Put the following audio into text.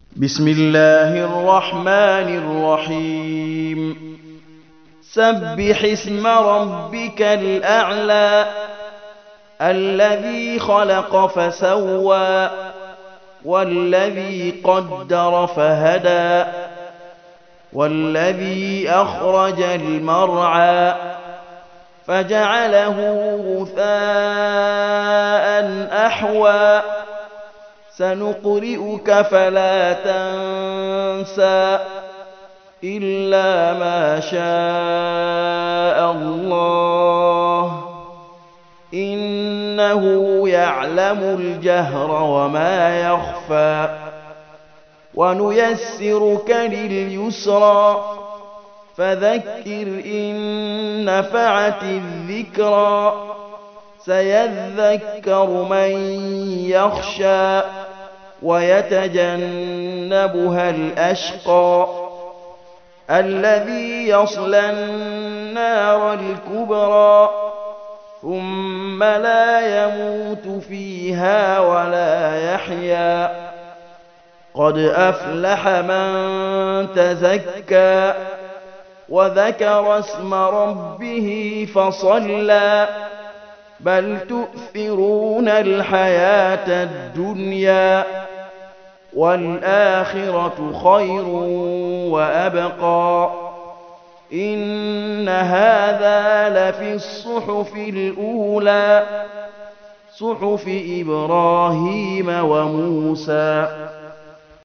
بسم الله الرحمن الرحيم سبح اسم ربك الأعلى الذي خلق فسوى والذي قدر فهدى والذي أخرج المرعى فجعله غثاء أحوى سنقرئك فلا تنسى إلا ما شاء الله إنه يعلم الجهر وما يخفى ونيسرك لليسرى فذكر إن نفعت الذكرى سيذكر من يخشى ويتجنبها الأشقى الذي يصلى النار الكبرى ثم لا يموت فيها ولا يحيا قد أفلح من تزكى وذكر اسم ربه فصلى بل تؤثرون الحياة الدنيا والآخرة خير وأبقى إن هذا لفي الصحف الأولى صحف إبراهيم وموسى